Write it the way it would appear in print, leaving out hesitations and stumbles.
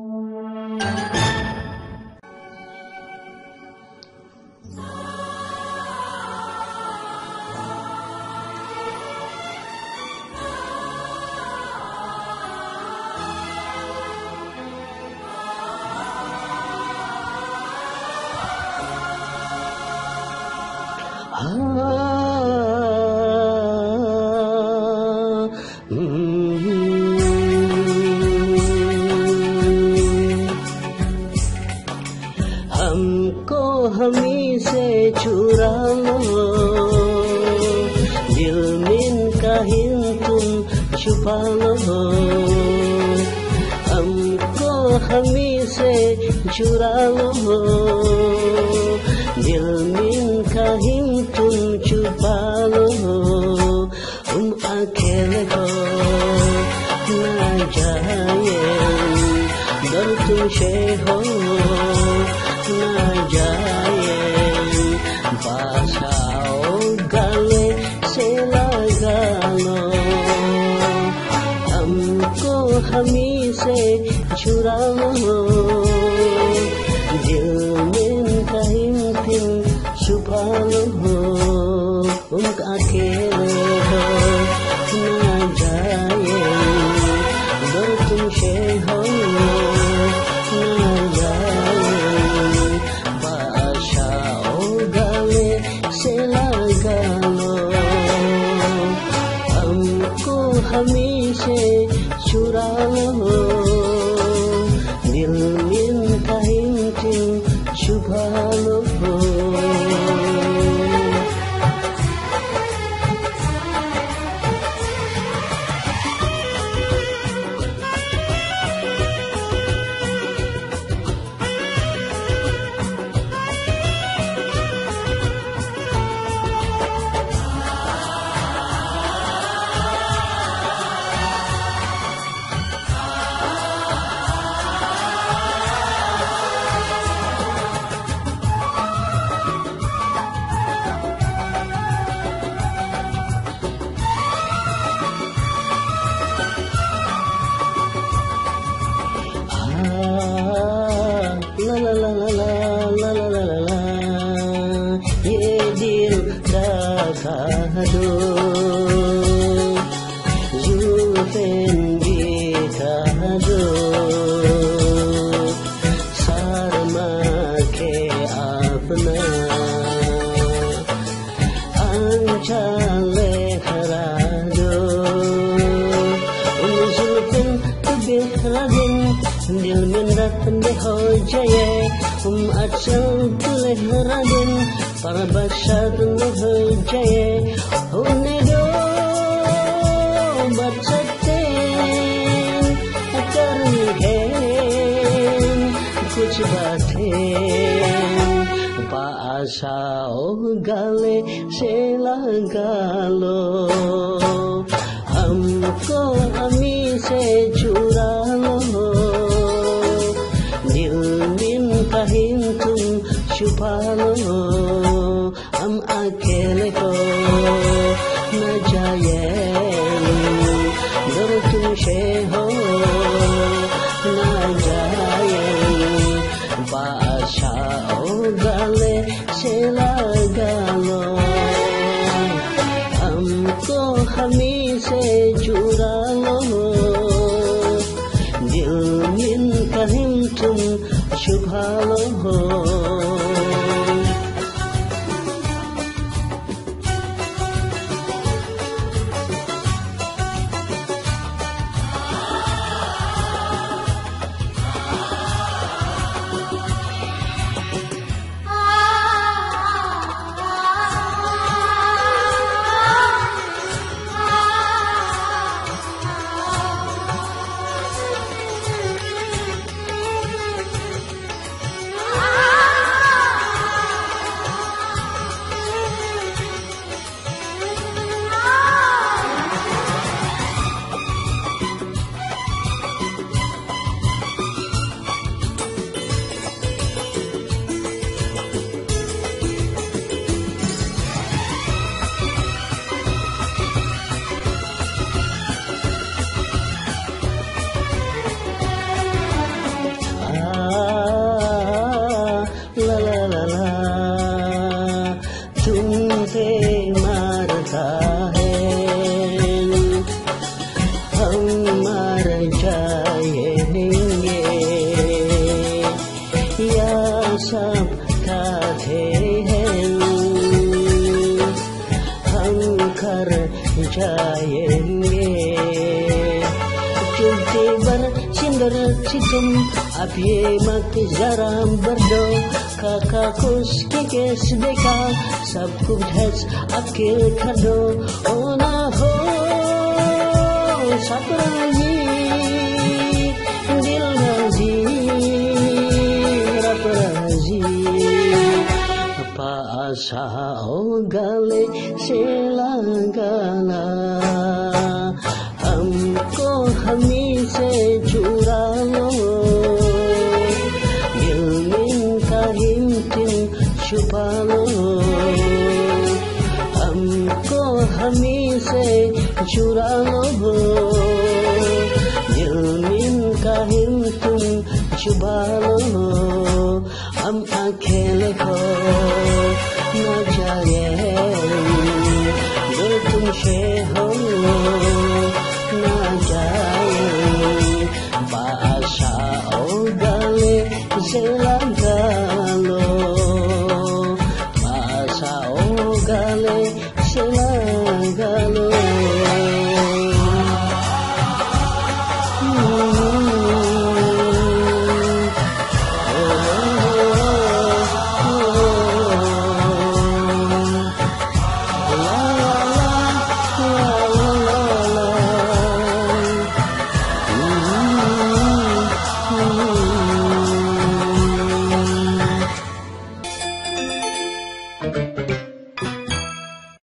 हमको हमी से चुरा लो, दिल में कहीं तुम छुपा लो। हमको हमी से चुरा लो, दिल में कहीं तुम छुपा लो। तुम अकेले हो ना जाए, डर तुमसे हो ना जाए। पास आओ गले से लगा लो, हमको हमी से चुरा लो। दिल में कहीं तुम छुपा लो। तुम अकेले हो ना जाए, डर तुमसे हो ना जाए। बादशाह गले से लगा लो, हमको हमी से चुरा लो। दिल में कहीं तुम छुपा लो। ला ला ला ला ला ला ला ला ला, ये दिल धोखा दो, जुल्फें दिखा दो। शर्मा के अपना आंचल लहरा दो, उन जुल्फें को बिखरा दो। दिल में दर्द हो जाए, तुम अचल लहरा दिन पर बरसात हो जाए। होने दो बरसाते करेंगे कुछ बातें। पास आओ गले से लगा लो, हमको हमी से चुरा लो। दिल में कहीं तुम छुपा लो, हम अकेले हो न जाए, डर तुमसे हो न जाए। बादशाह गले से लगा लो, हमको हमी से चुरा लो। दिल में कहीं तुम छुपा लो। sum apie mak zaram bardo kakakus kekes deka sab kubhes akil khado ona ho sapraji dil razi rapraji pa asa gale selangana हमको हमी से चुरा लो दिल में का हिम्मत छुपा लो हमको हमी से चुरा लो दिल में का हिम्मत छुपा लो हम अकेले हो न जाए दिल तुमसे हो bahasa ogale selangalo bahasa ogale selangalo